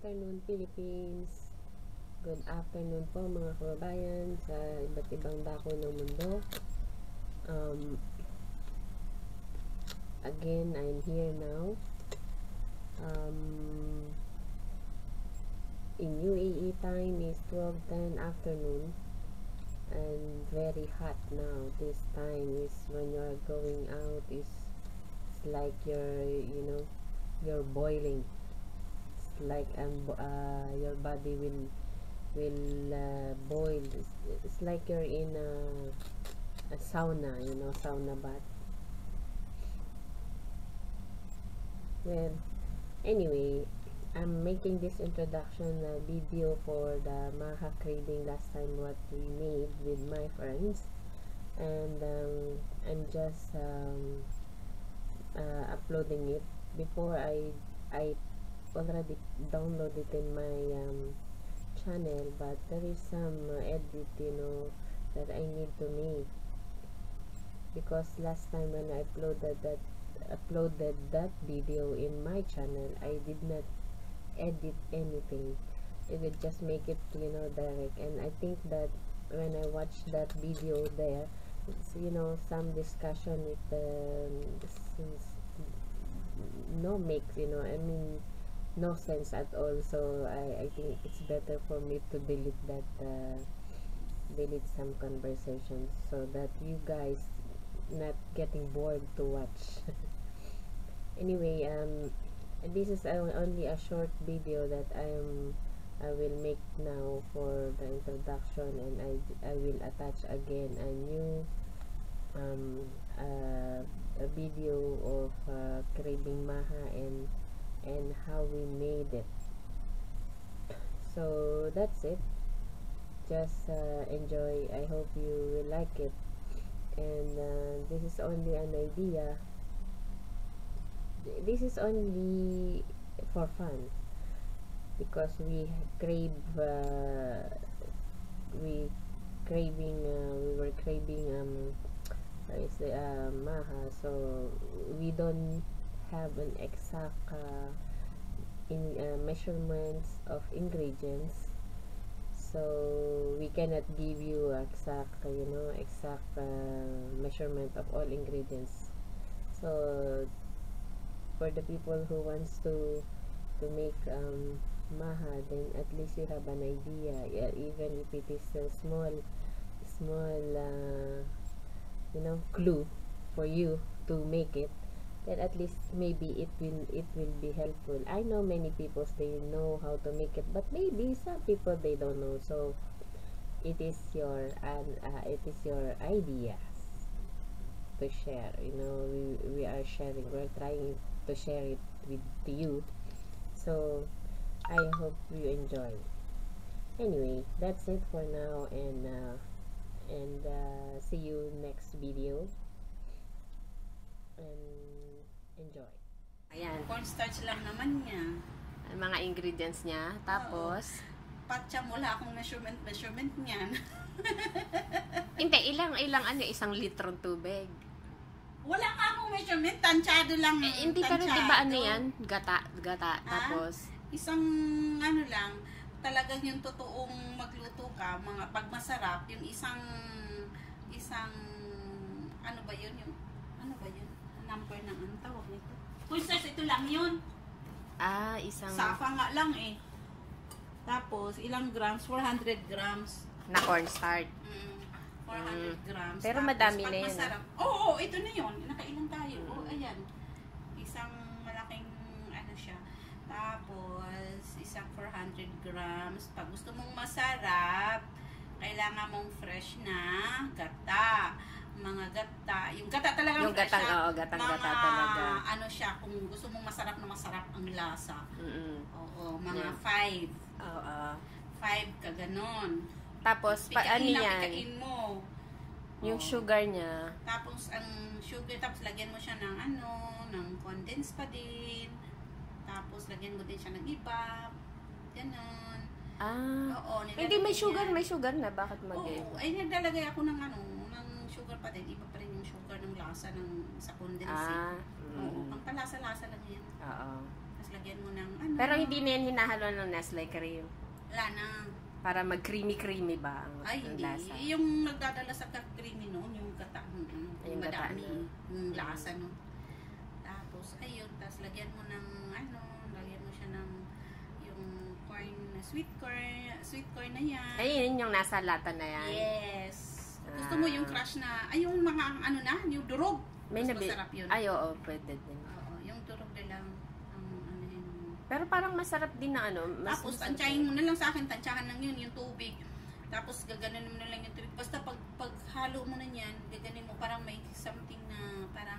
afternoon, Philippines. Good afternoon po mga kababayan sa iba't ibang dako ng mundo. Again, I'm here now. In UAE time is 12:10 afternoon and very hot now. This time is when you're going out is like you're boiling. It's like your body will boil. It's like you're in a sauna, sauna bath. Well, anyway, I'm making this introduction video for the Maha craving last time what we made with my friends, and I'm just uploading it. Before I already downloaded it in my channel, but there is some edit that I need to make, because last time when I uploaded that video in my channel, I did not edit anything. It would just make it direct, and I think that when I watched that video there, it's, some discussion with no makes I mean no sense at all. So I think it's better for me to delete that delete some conversations, so that you guys not getting bored to watch. Anyway, this is only a short video that I will make now for the introduction, and I will attach again a new a video of craving Maha and how we made it. So that's it. Just enjoy. I hope you will like it, and this is only an idea. This is only for fun, because we were craving Maha, so we don't have an exact measurements of ingredients, so we cannot give you exact measurement of all ingredients. So for the people who wants to make Maha, then at least you have an idea, even if it is a small clue for you to make it, then at least maybe it will be helpful. I know many people, they know how to make it, but maybe some people they don't know. So it is your ideas to share. We are sharing. We're trying to share it with you. So I hope you enjoy. Anyway, that's it for now, and see you next video, and enjoy. Ayan, Cornstarch lang naman niya. ang mga ingredients niya. Tapos Patsyam, wala akong measurement niyan. hindi, ilang isang litrong tubig. Wala nga akong measurement, tansyado lang. Hindi, pero diba yan? Gata. Tapos Isang lang, talagang yung totoong magluto ka, mga pag masarap, yung isang ano ba yun? Number ng ang tawag nito. Cornstarch, ito lang yun. isang Safa nga lang eh. Tapos, ilang grams? 400 grams. na cornstarch. 400 grams. Pero tapos, madami pag na yun, masarap, oo, ito na yun. Nakailan tayo. Ayan. Isang malaking siya. Tapos, isang 400 grams. Pag gusto mong masarap, kailangan mong fresh na gata. Mga gata. Yung gata talaga Yung fresh gatang, siya. gatang-gata talaga. Siya, kung gusto mong masarap na masarap ang lasa. Oo, mga Yeah. 5. Oo. 5 ka ganon. Tapos ano yan? Pikain mo. Yung sugar niya. Tapos ang sugar, tapos lagyan mo siya ng ng condensed pa din. Tapos lagyan mo din siya ng iba. Ganon. Oo, Hindi, may sugar na. Bakit Oo, ay naglalagay ako ng ng sugar pa din. Iba pa rin yung sugar ng lasa sa condensed. Oo, pang palasa-lasa lang yan. Oo. Tapos lagyan mo ng ano. Pero hindi na yan hinahalo ng Nestle cream. Wala na. Para mag-creamy-creamy ba ang, Ay, ang hindi. lasa? Yung nagdadala sa creamy noon, yung gata, Yung gata madami, na. yung lasa no. Tapos, ayun, tapos lagyan mo ng, lagyan mo siya ng, yung corn, sweet corn na yan. Ayun yung nasa lata na yan. Yes. Gusto mo yung crush na, ay, yung mga, yung durog. May Mas masarap yun. Ay, oo, pwede din. Oo, yung durog na lang, yun. Pero parang masarap din na Tapos, tansyahin mo na lang sa akin, tansyahan lang yun, yung tubig. Tapos, gaganin mo na lang yung tubig. Basta pag halo mo na yan, gaganin mo, parang may something na, parang,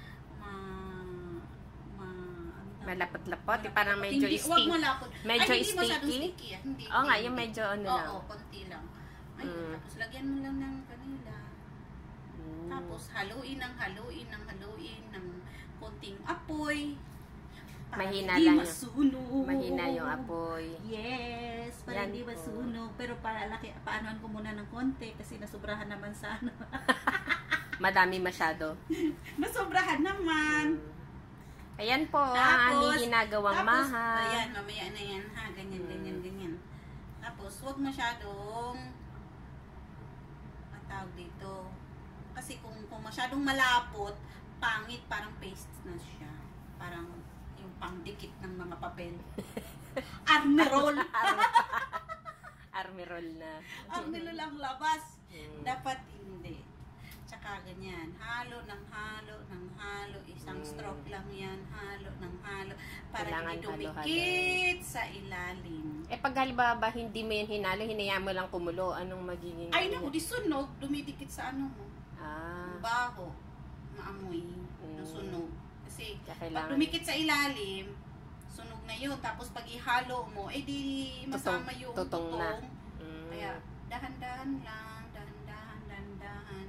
malapot-lapot, parang medyo hindi, sticky. Huwag malapot. Medyo Ay, hindi masyadong sticky? sticky. Hindi. Oo nga, yung medyo lang. Oo, konti lang. Ayun, tapos lagyan mo lang ng kanila. Tapos, haluin ng konting apoy. Para Mahina hindi lang masunog. Mahina yung apoy. Yes, para Yan hindi po. masunog. Pero paanoan ko muna ng konti kasi nasubrahan naman sa Madami masyado. Nasubrahan naman. Ayan po ang aming ginagawang maha. Ayan, mamaya na yan ha. Ganyan. Tapos, huwag masyadong matawag dito. Kasi kung masyadong malapot, pangit, parang paste na siya. Parang yung pangdikit ng mga papel. Armerol! Armirol na. Armerol ang labas. Dapat hindi. Tsaka ganyan. Halo. Isang stroke lang yan. Halo. Para Kailangan hindi dumikit sa ilalim. Pag halimbawa hindi mo yan hinalo, hinayaan mo lang kumulo, anong magiging... Ay, naku, di sunog. Dumidikit sa ano mo. Baho. Maamoy. Ng sunog. Kasi, pag dumikit sa ilalim, sunog na yun. Tapos, pag ihalo mo, di masama yung tutong. Kaya, dahan-dahan lang. Dahan-dahan.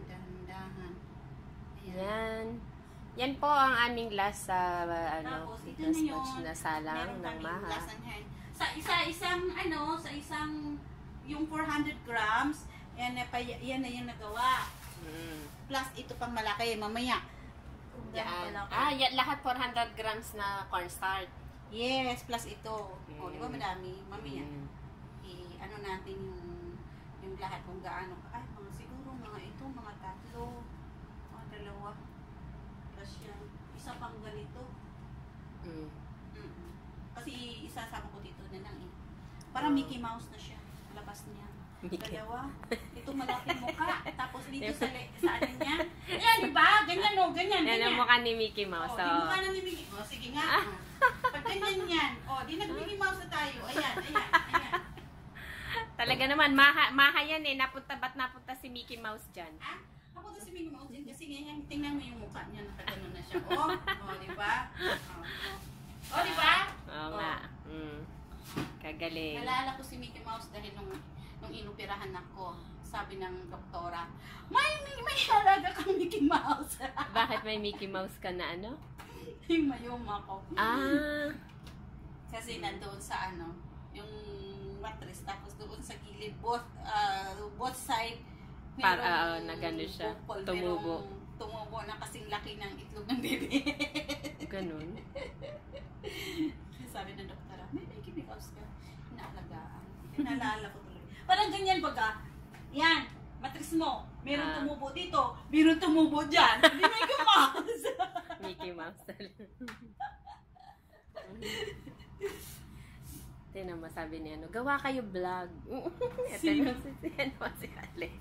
Yan. Yan po ang aming last sa Tapos, ito last na yun. batch na salang Meron ng kaming maha. lasang hen. Sa isang yung 400 grams, yan na yung nagawa. Plus, ito pang malaki, mamaya. Yan. Yan, lahat 400 grams na cornstarch. Yes, plus ito. O, di ba madami? Mamaya. Ano natin yung lahat kung gaano. Ay, siguro mga tatlo. Mga dalawa. Plus yan. Isa pang ganito. Kasi isasama ko dito na lang eh. Parang Mickey Mouse na siya. Labas niya. Dalawa. Ito malaking mukha. Tapos dito sa ano niya. Ayan, di ba? Ganyan o, ganyan. Yan ang mukha ni Mickey Mouse. Di mukha na ni Mickey Mouse. Sige nga. Pag ganyan yan. Di nag-Mickey Mouse na tayo. Ayan. Talaga naman, maha yan eh. Ba't napunta si Mickey Mouse dyan? Ako to si Mickey Mouse din. Kasi ngayon, tingnan mo yung mukha niya. Nakagano na siya. Di ba? Di ba? Oo nga. Kagaling. Nalala ko si Mickey Mouse dahil nung inoperahan ako, sabi ng doktora, may halaga kang Mickey Mouse. Bakit may Mickey Mouse ka na ano? Yung mayoma ko. Kasi nandoon sa yung mattress, tapos doon sa gilid, both side, na gano'n siya. Tumubo. Tumubo na kasing laki ng itlog ng bebe. Ganun. Sabi ng doktora, may Mickey Mouse ka. Inaalagaan. Naalala ko tuloy. Parang ganyan baga. Yan, matris mo. Meron tumubo dito. Meron tumubo dyan. Hindi Mickey Mouse. Mickey Mouse. Ito na masabi niya, gawa kayo vlog. Ito na si Alex.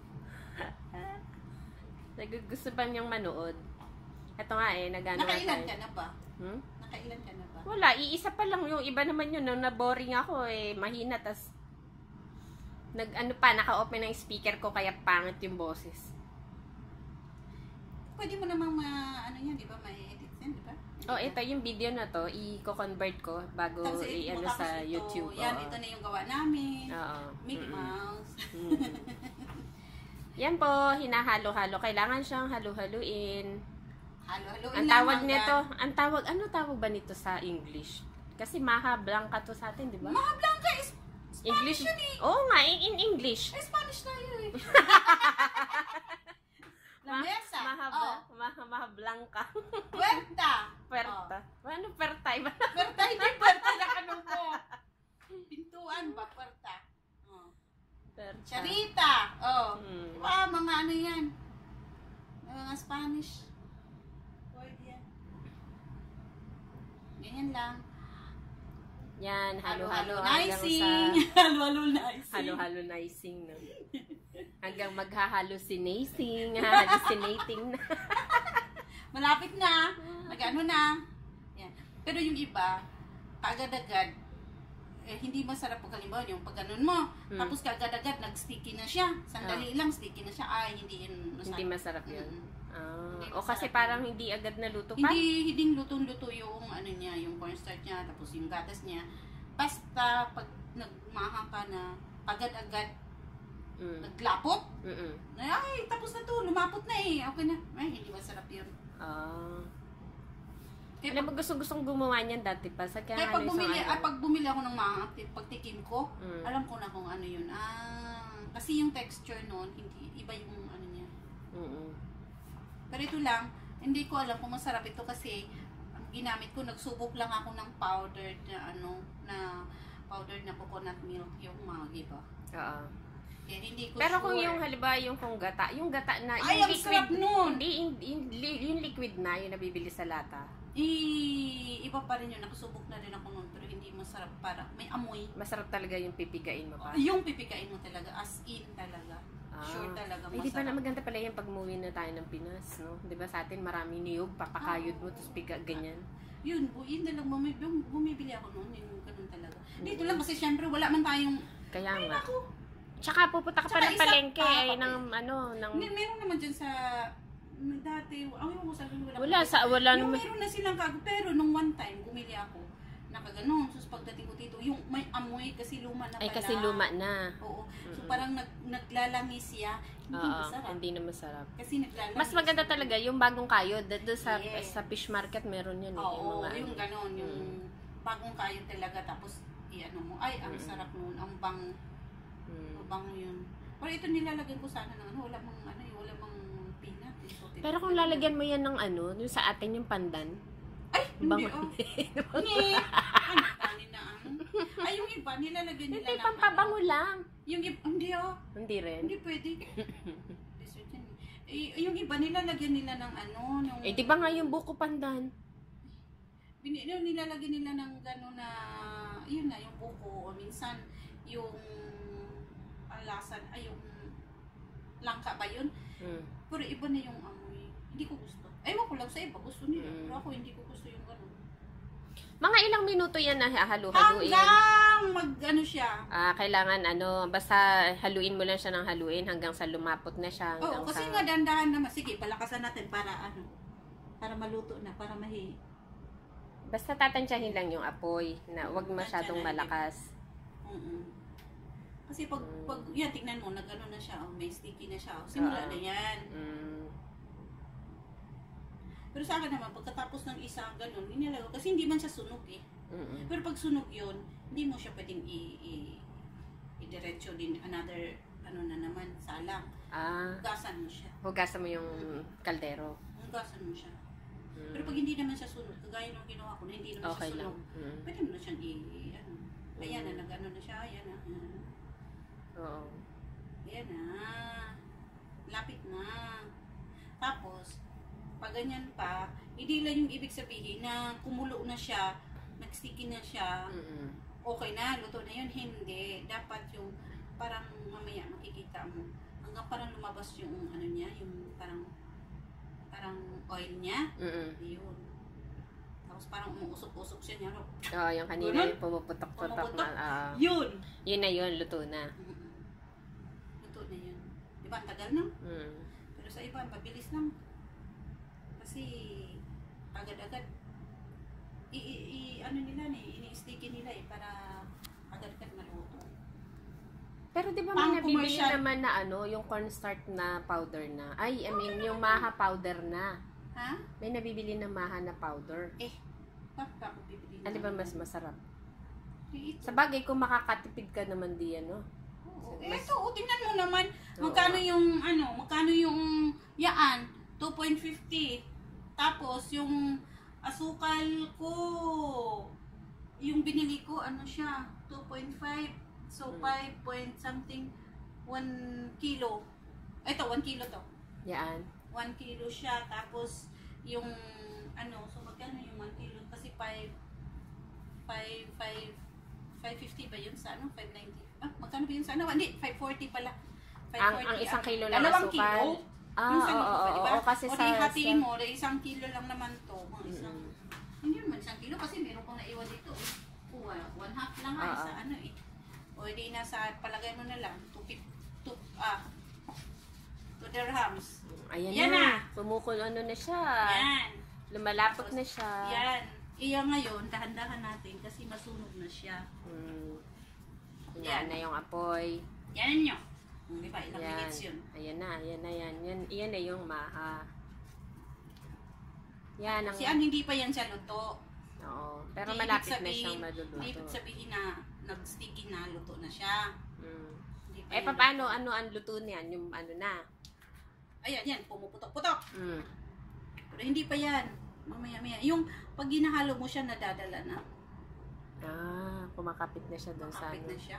Gusto ba niyang manood? Ito nga nagano tayo. Nakailan ka na ba? Nakailan ka na ba? Wala, iisa pa lang yung iba naman yun. Nung na-boring ako mahina, tas naka-open ng speaker ko kaya pangit yung boses. Pwede mo namang yan, di ba? May-edit yan, di ba? Ito yung video na to, i-convert ko bago i-ano sa YouTube. Yan, ito na yung gawa namin. Oo. Mickey Mouse. Yan po, hinahalo-halo. Kailangan siyang halo-haluin. Halo-haluin Ang tawag nito, ano tawag ba nito sa English? Kasi maha blanca to sa atin, di ba? Maha blanca is Spanish yun eh. Oo nga, in English. Spanish na yun eh. Lamesa. Maha blanca. Puerta. Puerta. Ano puerta? Puerta, Spanish word yan. Ganyan lang. Yan, halo-halo Halo-halo-nicing. Halo-halo-nicing. Halo-halo-nicing, no? Hanggang magha-hallucinating, hallucinating na. Malapit na. Nag-ano na. Yan. Pero yung iba, kaagad-agad, hindi masarap pag halimbawa yung pag ganun mo. Tapos kaagad-agad, nag-sticky na siya. Sandali lang, sticky na siya. Ay, hindi yun masarap. Hindi masarap yun. Hindi O kasi masarap parang yun. hindi agad naluto pa? Hindi lutong-luto yung ano niya, yung cornstarch niya, tapos yung gatas niya. Basta pag nagmaha ka na, agad-agad, naglapot. Ay, tapos na to, lumapot na eh. Okay na. Ay, hindi masarap yun. Kaya Alam mo, gustong gumawa niyan dati pa. Sa kaya pag bumili ako ng mga pagtikim ko, alam ko na kung ano yun. Kasi yung texture noon, hindi iba yung ano niya. Pero ito lang, hindi ko alam kung masarap ito kasi ang ginamit ko, nagsubok lang ako ng powdered na powdered na coconut milk, yung Maggi ba? Oo. Kaya hindi ko Pero sure. kung yung halimbawa yung gata na Ay, yung ang sarap nun! yung liquid na yung nabibili sa lata. Iba pa rin yun, nakasubok na rin ako nun, pero hindi masarap, para may amoy. Masarap talaga yung pipigain mo pa. Yung pipikain mo talaga, as in talaga. Sure talaga Hindi pa na masarap. maganda pala yung pag umuwi na tayo ng Pinas, no? 'Di ba sa atin maraming niyog, papakayod mo tapos piga ganyan. Yun na lang, bumibili ako noon, yung ganun talaga. Dito lang kasi syempre wala man tayong, Kaya ay nga. naku, Tsaka pupunta ka pa Tsaka ng isa palengke pa, eh, ng ng meron naman dyan sa, dati, ko sabi wala yung naman. meron na silang pero nung one time, bumili ako, nakaganon, so pagdating ko dito, yung may amoy kasi luma na pala. Ay kasi luma na. Oo, so parang naglalangis siya, hindi masarap. Hindi na masarap. Kasi naglalangis. Mas maganda talaga yung bagong kayod. Dito sa Yes. sa fish market meron yun eh. Oo, mga yung ganon, yung bagong kayo talaga, tapos i-ano mo, ay, ang sarap nun, ang bang yun. Pero ito nilalagyan ko sana ng wala mang peanut. Pero kung lalagyan mo yan ng yung sa atin yung pandan. Ay, hindi Bang- Ni, kanin na ay, yung iba, nilalagyan nila Hindi, pampabango lang. Yung iba, hindi Hindi rin. hindi pwede. Dessert yan yung iba, nilalagyan nila ng nung... Eh, di ba nga yung buko pandan? Nilalagyan nila ng gano'n na, yun na, yung buko, o minsan, yung alasan, ay, yung langka ba yun? Pero iba na yung amoy. Hindi ko gusto. Ewan ko lang sa iba, gusto nila. Pero ako, hindi ko gusto yung gano'n. Mga ilang minuto yan na halu-haluin? Hanggang siya. Kailangan basta haluin mo lang siya ng haluin hanggang sa lumapot na siya. Oo, kasi nga dandahan naman. Sige, palakasan natin para para maluto na, para Basta tatansyahin lang yung apoy na wag masyadong malakas. Kasi pag yan, tignan mo, nag-ano na siya, may sticky na siya. Simula na yan. Pero sa akin naman, pagkatapos ng isang ganun, inilagaw, kasi hindi man siya sunog eh. Pero pag sunog yun, hindi mo siya pwedeng i-diretso din another, na naman, salang. Hugasan mo siya. Hugasan mo yung kaldero. Hugasan mo siya. Pero pag hindi naman siya sunog, kagaya nung ginawa ko na hindi naman Okay siya sunog, lang. pwede mo na siyang ayan na, nag-ano na siya, ayan na. Oo. Ayan na. Lapit na. Tapos, pag ganyan pa, hindi lang yung ibig sabihin na kumulo na siya, nagsticky na siya, okay na, luto na yun. Hindi. Dapat yung parang mamaya makikita mo. Hanggang parang lumabas yung niya, yung parang oil niya. Yun. Tapos parang umuusok-usok siya niya. Yung kanina yung pumuputok-putok na. Yun! Yun na yun, luto na. Luto na yun. Diba, ang tagal na? Pero sa iba, mabilis lang. Kasi, agad-agad, ini-sticky nila para agad-agad maluto. Pero di ba may nabibili naman na yung cornstarch na powder na? I mean, yung maha powder na. Ha? May nabibili na maha na powder. Bakit ako bibili na? Ano ba mas masarap? Ito. Sa bagay, kung makakatipid ka naman diyan, no? Ito, tingnan mo naman, magkano yung yaan, 2.50. Tapos, yung asukal ko, yung binili ko, siya, 2.5. So, 5 point something, 1 kilo. Ito, 1 kilo to. Yan. 1 kilo siya. Tapos, yung, ano, so magkano yung 1 kilo? Kasi 550 ba yun sa ano? 590? Ah, magkano ba yun sa ano? Hindi, 540 pala. 540 Ang isang kilo ng dalawang asukal. kilo. Yung sa luto pa, diba? Kasi o di hatiin mo, isang kilo lang naman to. Mga isang, hindi naman isang kilo kasi meron kong naiwan dito. Oh, 1/2 lang nga, isa ano eh. O di nasa, palagay mo na lang, 2 dirhams. Ayan Yan na. Pumukul ano na siya. Yan. Lumalapot na siya. Yan. Iya ngayon, dahan-dahan natin kasi masunog na siya. Yan na yung apoy. Yan nyo. Di ba? Ilang minutes yun? Ayan na. Yan na yung maha. Yan ang... Kasi hindi pa yan siya luto. Oo. Pero Di malapit ibig na siyang sabihin- maluluto. Di ibig sabihin na nag-sticky na, luto na siya. Hindi pa yan paano? luto. Ano ang luto niyan? Yung ano na? Ayan, yan. Pumuputok-putok. Mm. Pero hindi pa yan. Mamaya-maya. Yung pag ginahalo mo siya, nadadala na. Kumakapit na siya doon sa Kapit ano. na siya.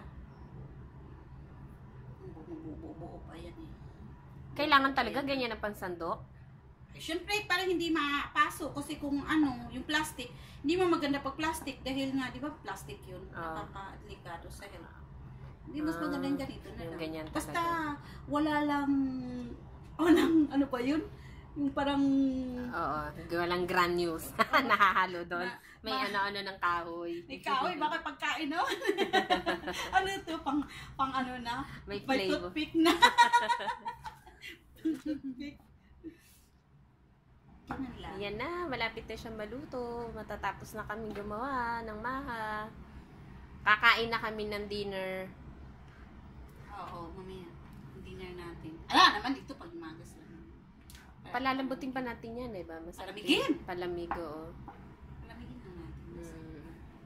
Buo pa yan eh. Kailangan talaga ganyan ang pansandok? Siyempre, para hindi mapasok. Kasi kung ano, yung plastic, hindi mo maganda pag plastic. Dahil nga, di ba, plastic yun. Nakakadelikado sa health. Hindi, mas maganda yung ganito na Yung lang. ganyan Basta, talaga. wala lang, ano pa yun? Yung parang, Oo. Walang granules. Nahahalo doon. May ano-ano ng kahoy. ikaw, baka pagkain no? Ano ito, pang ano na? May May flavor. toothpick na. Toothpick. Ganun lang. Yan na, malapit na siyang maluto. Matatapos na kami gumawa ng maha. Kakain na kami ng dinner. Oo, mamaya. Dinner natin. Ala, naman dito pag umagas lang. Palalambutin pa natin yan, diba? Masarap Palamigin! yun. Palamig, oo. Palamigin na natin.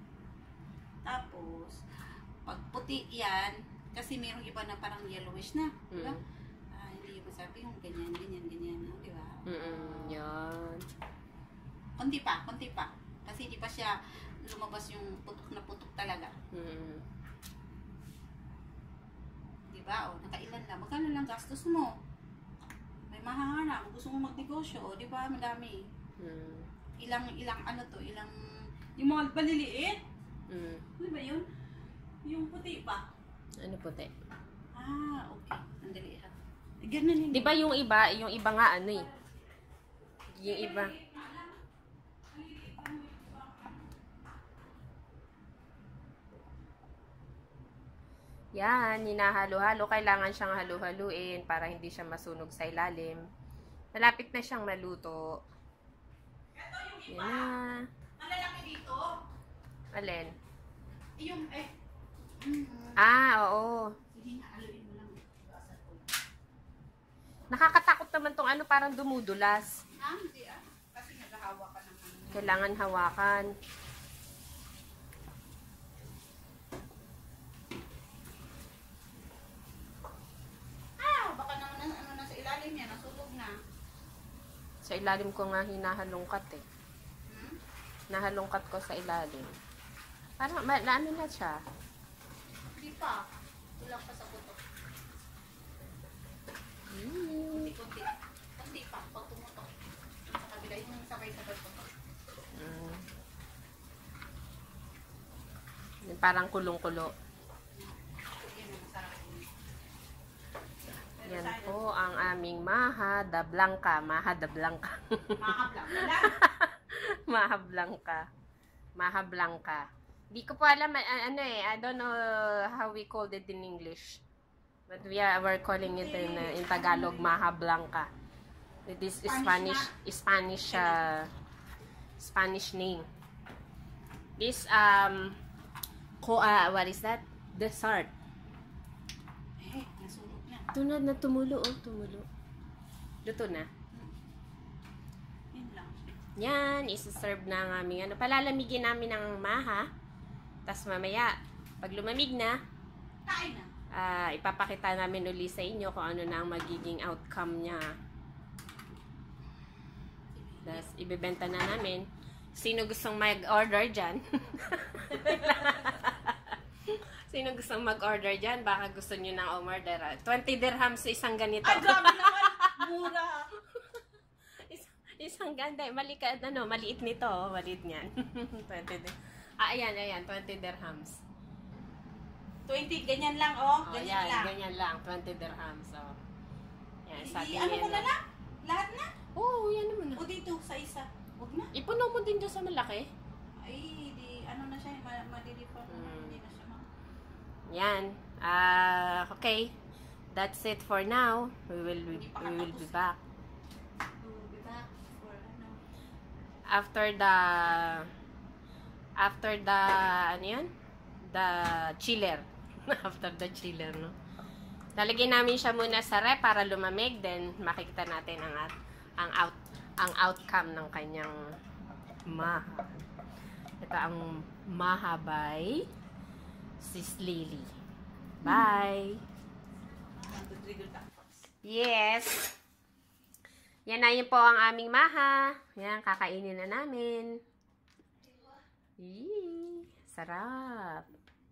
Tapos, pag puti yan, kasi mayroong iba na parang yellowish na. Diba? Hindi yung masabi yung ganyan, no? Diba? Yan. Konti pa. Kasi hindi pa siya lumabas yung putok na putok talaga. Diba? O, nakailan lang. Magkano lang gastos mo? May mahangarap. Gusto mo magnegosyo. O, diba? Madami. Ilang ano to? Yung mga baliliit? Ano ba yun? Yung puti pa. Ano puti? Okay. Andali ha. Ganun yun. Di ba yung iba nga ano eh. Yung iba. Yan, hinahalo-halo. Kailangan siyang halo-haluin para hindi siya masunog sa ilalim. Malapit na siyang maluto. Ito yung iba. Yan na. Malalaki dito. Alin? Yung, Oo. Sige nga, haluin mo lang. Nakakatakot naman tong ano, parang dumudulas. Hindi kasi naghahawa ka ng ano. Kailangan hawakan. Baka naman ano na sa ilalim niya, nasunog na. Sa ilalim ko nga hinahalungkat eh. Nahalungkat ko sa ilalim. Parang, ano na siya? Hindi pa. Kulang pa sa putok. Kunti-kunti. Kunti pa, pag tumutok. Sa kabila, yung sabay-sabay putok. Parang kulong-kulo. Yan ang masarap. Yan po ang aming Maha da Blanca. Maha da Blanca. Mahaplang. Wala. Maha Blanca. Maha Blanca. Di ko po alam, ano eh, I don't know how we called it in English. But we're calling it in Tagalog, Maha Blanca. It is Spanish name. This, what is that? Dessert. Nasunog na. Tunod na tumulo, tumulo. Luto na. Yan lang. Yan, isa-serve na ang aming ano. Palalamigin namin ng maha. Tapos mamaya, pag lumamig na, Kain na. ipapakita namin uli sa inyo kung ano na ang magiging outcome niya. Tapos, ibebenta na namin. Sino gustong mag-order dyan? Sino gustong mag-order dyan? Baka gusto nyo nang umorder. 20 dirhams sa isang ganito. Ay, grabe naman. Mura. Isang ganda. Maliit nito. Maliit niyan. 20 ayan. 20 dirhams. 20, ganyan lang, oh. Oh, Ganyan yan, lang. ganyan lang. 20 dirhams. Oh. Yan, sabi Ano niya mo na lang? Lahat na? Oo, yan naman. O dito, sa isa. Huwag na. Ipuno mo din doon sa malaki. Ay, di, ano na siya, madilipan na. Hindi na siya Yan. Okay. That's it for now. We will be back. We'll be back for, ano. After the ano yan? The chiller. After the chiller, no? Lalagyan namin siya muna sa ref para lumamig, then makikita natin ang outcome ng kanyang maha. Ito ang maha by Sis Lily. Bye! Yes! Yan na yun po ang aming maha. Yan, kakainin na namin. Yee! Sarap!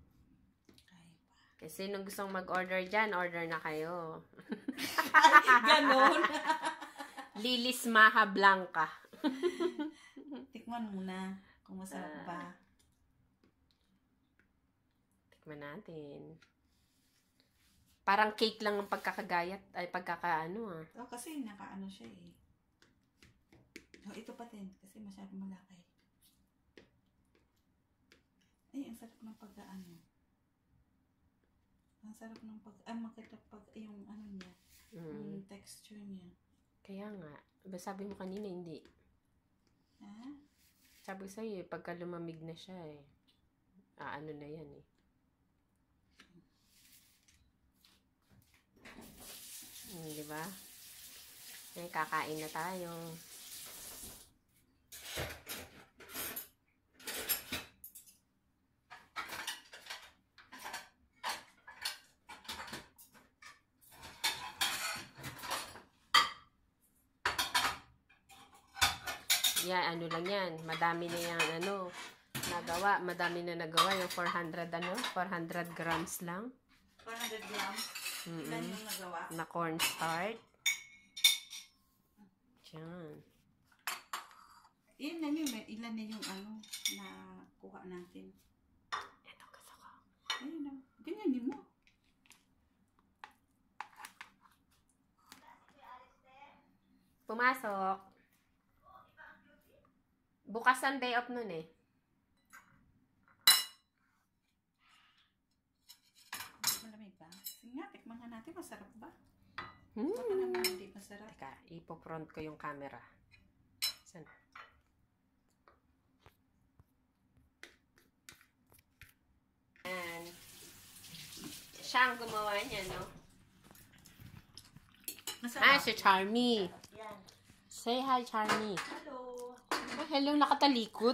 Kasi nung gustong mag-order dyan, order na kayo. Ganon. Lilis Maha Blanca. Tikman muna kung masarap ba. Tikman natin. Parang cake lang ang pagkakagayat, ay pagkakaano ah. Oh, kasi nakaano siya eh. Oh, ito pa din, kasi masyadong malaki. Ay, ang sarap ng pagkaano. Ang sarap ng makita yung ano niya. Yung texture niya. Kaya nga. Sabi mo kanina, hindi. Ha? Sabi ko sa'yo, pagka lumamig na siya eh. Ano na yan eh. Diba? Ay, kakain na tayo. Yan, ano lang yan. Madami na yan, nagawa. Madami na nagawa. Yung 400 grams lang. 400 grams? Ilan yung nagawa? Na cornstarch. Diyan. Ilan na yung na kuha natin? Ito, gusto ko. Ayun na. Ganyan mo. Pumasok. Bukas ang day off nun eh. Malamig ba? Sige nga, tikman nga natin. Masarap ba? Hmm. Baka naman hindi masarap. Teka, ipo-front ko yung camera. Saan? And, siya ang gumawa niya, no? Masarap. Si Charmy. Yan. Say hi, Charmy. Hello. Oh, hello, nakatalikod.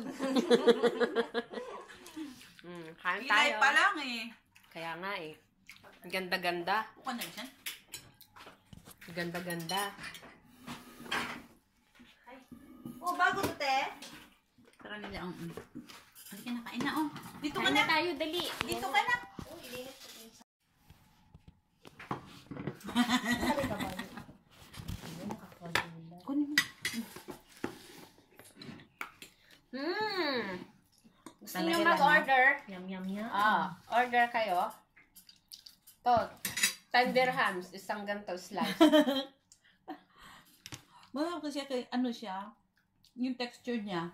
Kain tayo. Kilay pa lang eh. Kaya nga eh. Ganda-ganda. Buka na siya. Ganda-ganda. Oh, bago to, te. Tara nila ang... Halika na, kain na, oh. Dito ka Kain na. na tayo, dali. Dito ka na. Kunin mo. Gusto niyo mag-order? Yum, yum, yum. Order kayo. To, 10 dirhams, isang ganito slice. Masarap kasi ano siya, yung texture niya.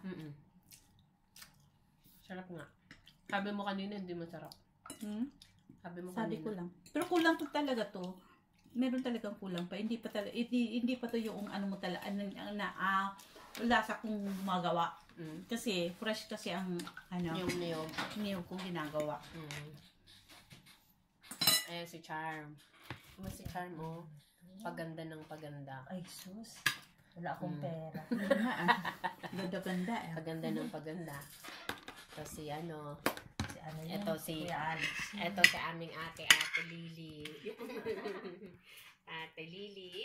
Sarap nga. Sabi mo kanina, hindi masarap. Sabi mo Sabi kanina. ko lang. Pero kulang to talaga to. Meron talagang kulang pa. Hindi pa to yung ano mo talaga, lasa kong magawa. Kasi fresh kasi ang Yung niyog kong ginagawa. Ayan si Charm. Ano si Charm, oh? Paganda ng paganda. Ay, sus. Wala akong pera. Ganda-ganda eh. Paganda ng paganda. Ito si ano. Si ano yan? Ito si Kuya Alex. Ito si aming ate Lily. Ate Lily.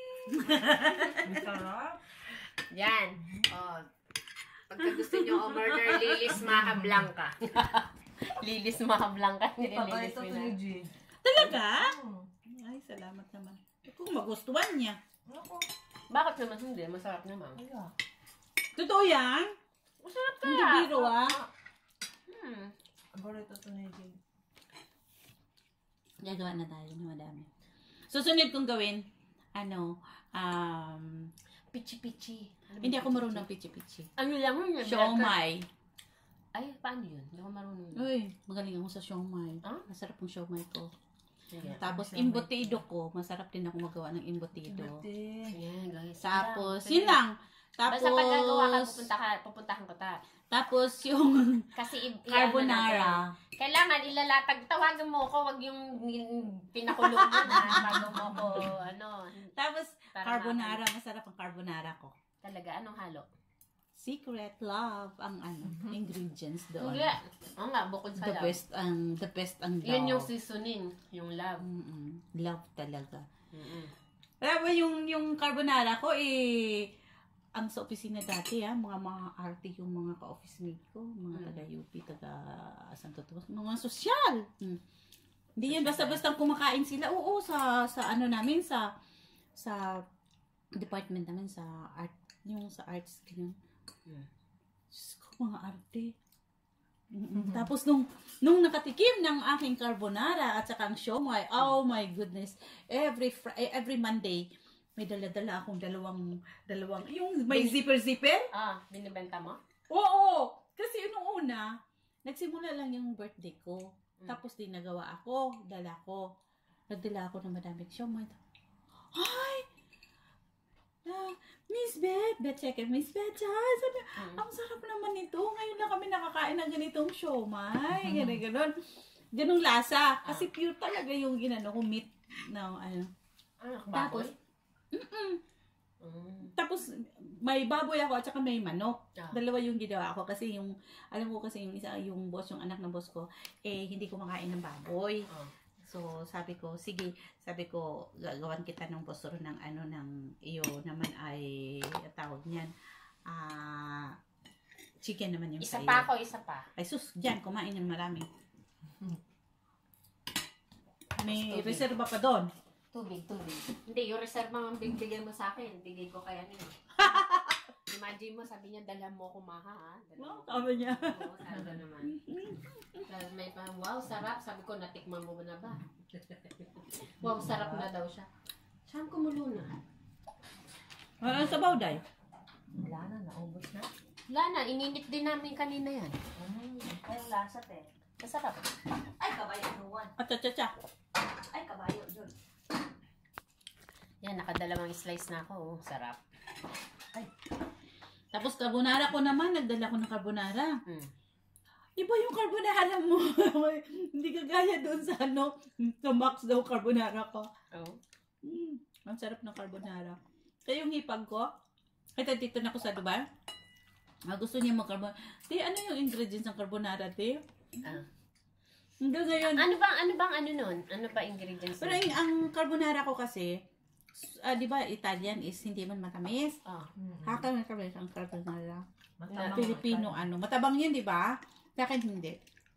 Sarap. Yan. Oh. Pagka gusto nyo umorder Lilis Maha Blanca. Lilis Maha Blanca. Nilililis mo na. Jade. Talaga? Ay, salamat naman. Kung magustuhan niya. Ako. Bakit naman hindi? Masarap naman. Wala. Totoo yan? Masarap Hindi kaya. biro Paborito to ni Jig. Gagawa na tayo na madami. Susunod kong gawin, Pichi-pichi. hindi ako marunong pichi-pichi. Ano lang yun? Siomay. Ay, paano yun? Hindi ako marunong yun. Uy, magaling ako sa siomay. Ah? Masarap ang siomay ko. Sige. Tapos, imbutido ko. Masarap din ako magawa ng imbutido. Ayan, guys. Tapos, yun lang. Tapos, Basta pag gagawa ka, pupuntahan ko ta. tapos yung Kasi carbonara. Kailangan ilalatag. Tawagan mo ko, wag yung pinakulong mo na bago mo ko, Tapos, Para carbonara. Masarap ang carbonara ko. talaga, anong halo? Secret love ang ingredients doon. Hindi. Oo nga, bukod sa The love. best ang love. Yun yung seasoning, yung love. Love talaga. Mm-mm. Alam mo, yung carbonara ko, ang sa opisina dati, mga arte yung mga ka-office mate ko, mga taga-UP, taga-Santo Tomas, mga sosyal. Hindi yan, basta-basta kumakain sila. Oo, sa namin, sa department namin, sa art, yung sa arts, ganyan. Diyos ko, mga arte. Tapos nung nakatikim ng aking carbonara at saka ang siomai, oh my goodness, every Monday may dala-dala akong dalawang yung may zipper. Binibenta mo? Oo, kasi nung una nagsimula lang yung birthday ko. Tapos din nagawa ako, nagdala ako ng madaming siomai. Ay! Miss Beth, check it, Miss Beth, sabi, ang sarap naman nito. Ngayon lang kami nakakain ng ganitong siomai. Ganong lasa. Kasi pure talaga yung meat na Tapos, tapos, may baboy ako at saka may manok. Dalawa yung ginawa ko. Kasi alam ko kasi yung isa, yung anak ng boss ko, hindi kumakain ng baboy. So, sabi ko, gagawan kita ng posoro ng iyo naman ay, tawag niyan, chicken naman yung Isa sa'yo. Isa pa. Ay sus, dyan, kumain ng marami. May reserva pa doon. Tubig. Hindi, yung reserva ang bigay mo sa akin. Bigay ko kay Imagine mo, sabi niya, dala mo ko maha, ha? Sabi niya. Oo, sabi naman. Tapos may wow, sarap. Sabi ko, natikman mo na ba? Wow, sarap na daw siya. Saan kumulo na? Ano sa bawday? Wala na, naubos na. Wala na, ininit din namin kanina yan. Ay, lasat eh. Masarap. Ay, kabayo nuwan. At-cha-cha. Ay, kabayo yun. Yan, nakadalawang slice na ako. Sarap. Ay. Tapos carbonara ko naman, nagdala ko ng carbonara. Iba yung carbonara mo. Hindi kagaya doon sa sa Max daw carbonara ko. Oh. Ang sarap ng carbonara. Kaya yung hipag ko, kahit dito na ako sa Dubai, gusto niya mag-carbonara. Te, ano yung ingredients ng carbonara, te? Hanggang ngayon. Ano bang nun? Ano ba ingredients? Pero ang carbonara ko kasi, di ba Italian is hindi man matamis? Haka man kami ang carbonara. Filipino matabang yun, di ba? Sa akin hindi.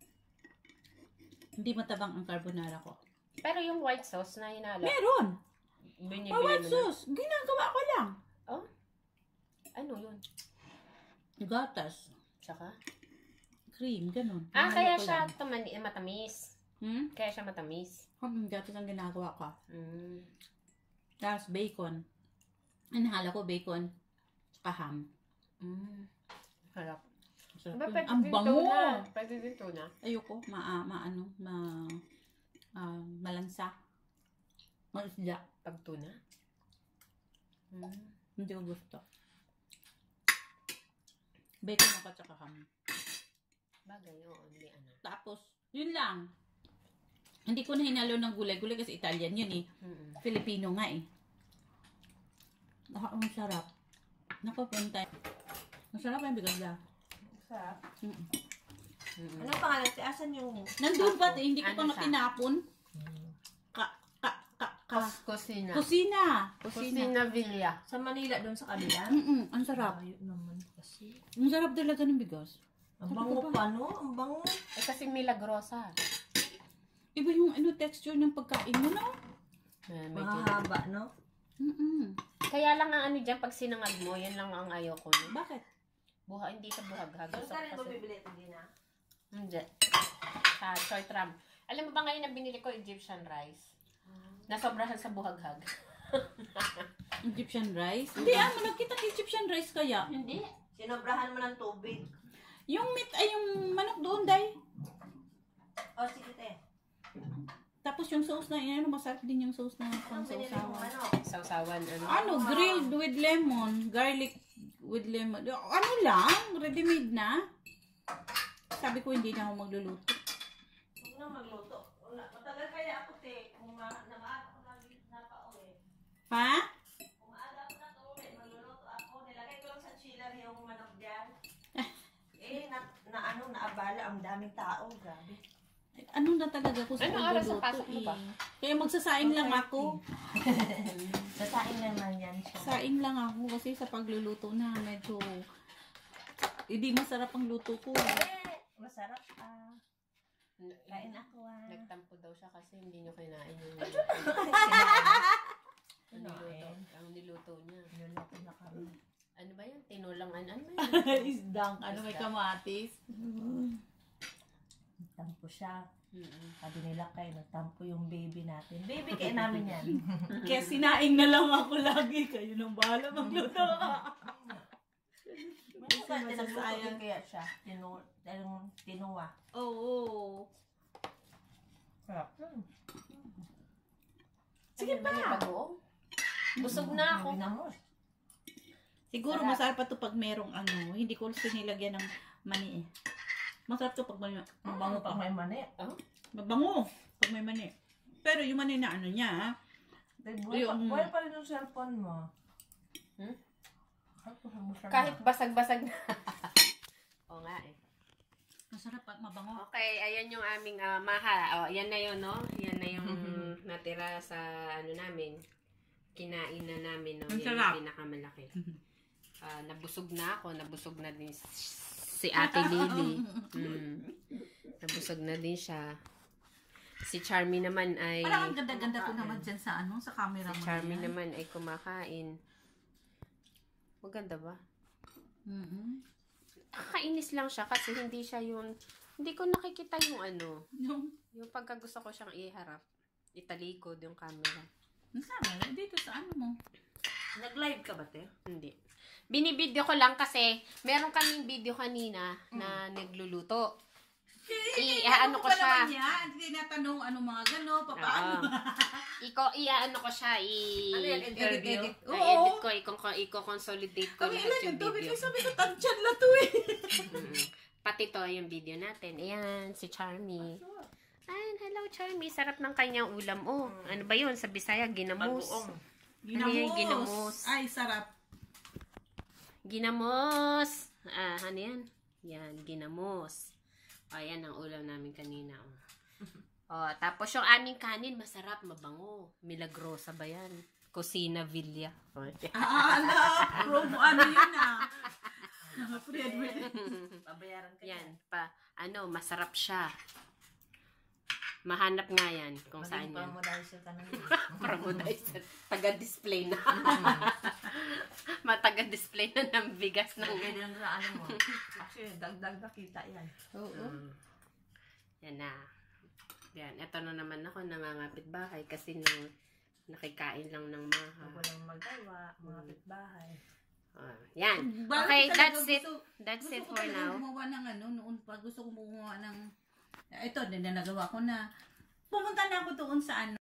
Hindi matabang ang carbonara ko. Pero yung white sauce na hinalo. Meron! Binibili White mo sauce! Ginagawa ko lang. na. Oh? Ano yun? Gatas. Tsaka? Cream, ganun. Kaya Hinalo ko siya lang. matamis. Kaya siya matamis. Gatas ang ginagawa ko. Mm. Tapos bacon. Inahalo ko bacon. Tsaka ham. Harap. Sarap yun. Ang bango! Pwede din tuna. Ayoko. Malansa. Maisda. Pag tuna? Hindi ko gusto. Bacon ako tsaka ham. Bagay, oo. Hindi Tapos, yun lang. Hindi ko na hinalo ng gulay-gulay kasi Italian yun eh. Filipino nga eh. Ang sarap. Nakapunta. Ang sarap yung bigla. Sarap. Mm. Ano pangalan? Asan yung... Nandun pa, hindi ko Ano pa nga siya? tinapon. Kusina. Kusina Villa. Sa Manila, doon sa kabila? Ang sarap. Ayun naman kasi. Ang sarap talaga ng bigas. Ang bango pa, no? Ang bango. Kasi milagrosa. Iba yung texture ng pagkain mo, no? Medyo. Mahaba, no? Kaya lang ang ano dyan, pag sinangag mo, yan lang ang ayoko. No? Bakit? Hindi sa buhaghag. Saan Gusto ka rin ko kasi. bumibili ito din ha? Hindi. Sa Choy Tram. Alam mo ba ngayon na binili ko Egyptian rice? Nasobrahan sa buhaghag. Egyptian rice? Hindi manok kita Egyptian rice kaya. Hindi. Sinobrahan mo ng tubig. Yung meat ay yung manok doon, day. O, sige te. Tapos yung sauce na yan, masarap din yung sauce na pang Ang binili mong sausawan. manok. Sausawan. Ano, grilled with lemon, garlic with lemon. Ano lang, ready-made na. Sabi ko hindi na ako magluluto. Huwag na magluto. Matagal kaya ako te. Kung maaga ko lagi napauwi. Ha? Kung maaga ako natauwi, magluluto ako. Nilagay ko lang sa chiller yung manok dyan. Naabala, ang daming tao. Grabe. Ano na talaga ako sa Anong oras ang pagluluto pasok mo ba? Kaya magsasaing lang ako. Sasain naman yan siya. Saing lang ako kasi sa pagluluto na medyo hindi masarap ang luto ko. Masarap pa. Kain ako Nagtampo daw siya kasi hindi nyo kinain yung ang niluto niya. Niluluto na kami. Ano ba yan? Tinulang ano ba yan? Isdang, ano may kamatis. Tampo siya. Mm-mm. Sabi nila kayo, nagtampo yung baby natin. Baby, kayo namin yan. Kaya sinaing na lang ako lagi. Kayo nang bahala magluto. Minsan, nagluto masasayang. din kaya siya. Tinuwa. Oo. Sarap. Sige pa! Busog na ako. Sabi na mo. Siguro masarap pa to pag merong ano. Hindi ko sinilagyan ng mani eh. Masarap to pag may Mabango pa may mani. mabango. Pag may mani. Pero yung mani na ano niya, Buhay pa rin yung cellphone mo. Hmm? Kahit Kahit basag-basag na. Oo nga eh. masarap at mabango. Okay, ayan yung aming maha. O, yan na yun, no? Yan na yung natira sa ano namin. Kinain na namin, no? Ang Yan sarap. yung pinakamalaki. Nabusog na ako. Nabusog na din si Ate Lily. Nabusog na din siya. Si Charmy naman ay... Parang ang ganda-ganda ko naman dyan sa ano, sa camera Si mo. Charmy yan. naman ay kumakain. Maganda ba? Kakainis lang siya kasi hindi siya yung... Hindi ko nakikita yung ano. Yung pagka gusto ko siyang iharap. Italikod yung camera. Nasaan? Dito sa ano mo? Nag-live ka ba, te? Hindi. Binibideo ko lang kasi meron kaming video kanina na nagluluto. Ano ko siya. Hindi natanong ano mga gano, paano. Iano ko siya. Ano yan, interview? I-edit ko. I-consolidate ko Kami lahat ilan yung yung tubig. video. Sabi ko, tansyan na to eh. Pati to yung video natin. Ayan, si Charmy. Ayan, hello Charmy. Sarap ng kanyang ulam. Oh, ano ba yun? Sa Bisaya, ginamos. Ano yan, ginamos? Ay, sarap. Ginamos. Ano yan? Yan, ginamos. O, yan ang ulam namin kanina. O, tapos yung aming kanin, masarap, mabango. Milagrosa ba yan? Cocina Villa. Promo, ano yun Pabayaran ka Yan, masarap siya. Mahanap nga yan kung saan yan. Promodizer ka na yun. Promodizer. Taga-display na. Mataga-display na ng bigas ng... Pwede lang sa ano mo. Actually, dagdag na kita yan. Oo. Yan na. Yan. Ito na naman ako nangangapit bahay kasi nung nakikain lang ng maha. Huwag walang magawa, mga kapitbahay. Yan. Bakit Okay, talaga that's it. gusto- That's it Gusto ko for talagang now. gumawa ng ano, noon pa gusto ko gumawa ng, ito, nagawa ko na, pumunta na ako doon sa ano,